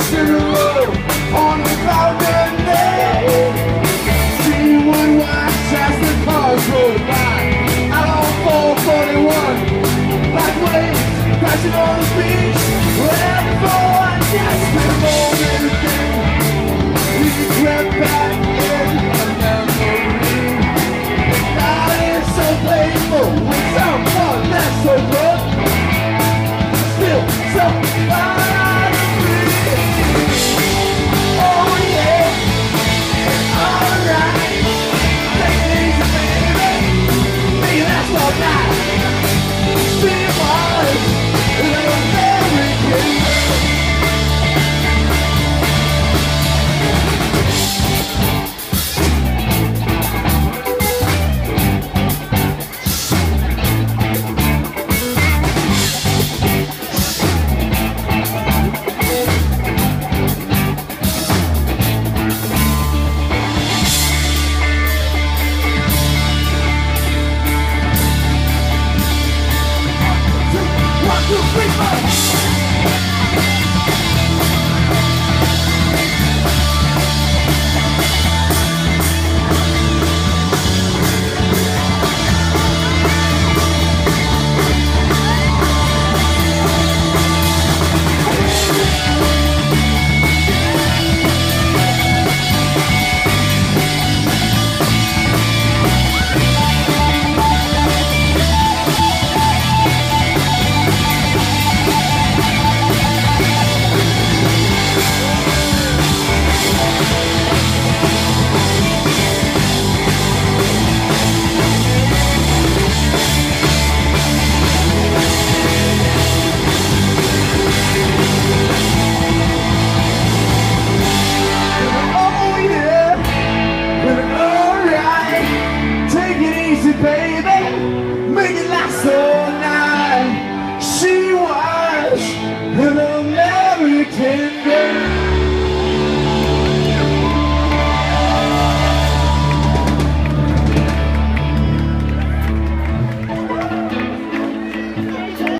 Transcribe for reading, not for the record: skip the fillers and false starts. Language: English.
to the road on a clouded day. See one watch as the cars roll by. Out on 441, like waves crashing on the beach. Waiting for a desperate moment again. We crept back in a memory. Now it's so painful with someone that's so good. Still somebody.